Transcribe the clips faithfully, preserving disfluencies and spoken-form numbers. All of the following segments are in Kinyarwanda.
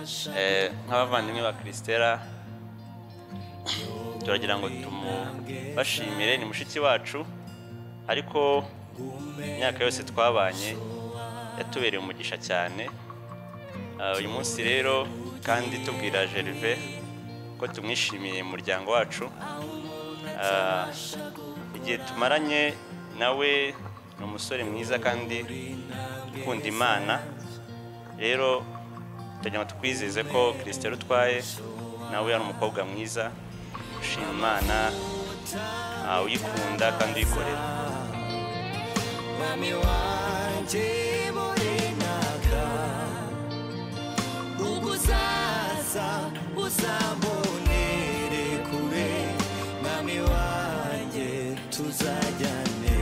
eh nk'abavandimwe ba Christella turagira ngo tumubashimire, ni mushiki wacu ariko imyaka yose twabanye yatubereye umugisha cyane. Uyu munsi rero kandi tubwira Gervais ko tumwishimiye mu muryango wacu, igihe tumaranye nawe ni umusore mwiza kandi ukunda Imana. Rero tugira ngo tukwizeze ko Christella utwaye nawe ari umukobwa mwiza ushima Imana, uyikunda kandi uyikorera. Mami wanje morenaka uguzaza uzambonere kure, mami wanje tuzajyane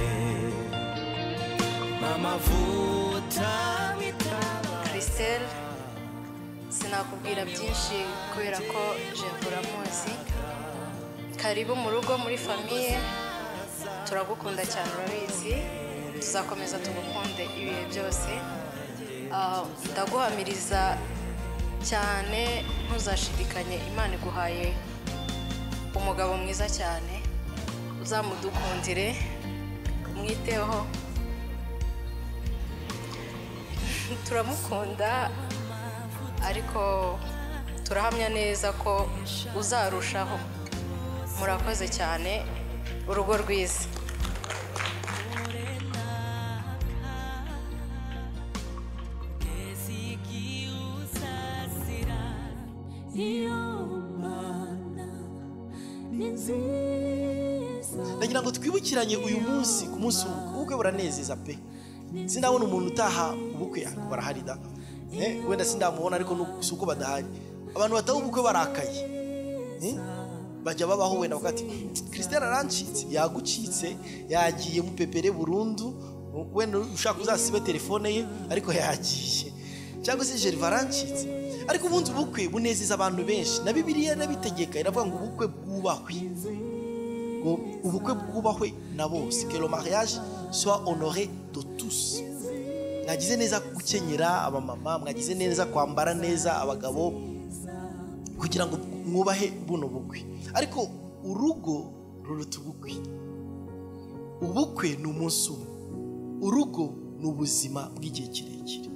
mama vuta mitaba. Christella sinakubwira byinshi kubera ko Jevura muzi. Karibu mu rugo muri famille, turagukunda cyane urabizi, tuzakomeza tugukunde ibihe byose. Ndaguhamiriza cyane ntuzashidikanye, Imana iguhaye umugabo mwiza cyane, uzamudukundire umwiteho. Turamukunda ariko turahamya neza ko uzarushaho. Murakoze cyane, urugo rwiza. Ndagira ngo twibukiranye uyu munsi ku munsi ubukwe buranezeza pe. Sindabona umuntu utaha ubukwe yako barahari da. Eh wenda sindamubona ariko nuko badahari. Abantu bataho ubukwe barakaye. Eh bajya babaho wenda bakati Christella arancitse, yagucitse, yagiye mu pepere burundu, wenda ushaka uzasibe telefone ye ariko yagiye. Cyangwa se Gervais arancitse. Ariko ubundi ubukwe bunezeza abantu benshi, na Bibiliya nabitegeka iravuga ngo ubukwe bwubahwe. Ngo ubukwe bwubahwe na bose, que le mariage soit honoré de tous. Mwagize neza gukenyera abamama, mwagize neza kwambara neza abagabo kugira ngo mwubahe buno bukwe. Ariko urugo ruruta ubukwe. Ubukwe ni umunsi umwe, urugo ni ubuzima bw'igihe kirekire.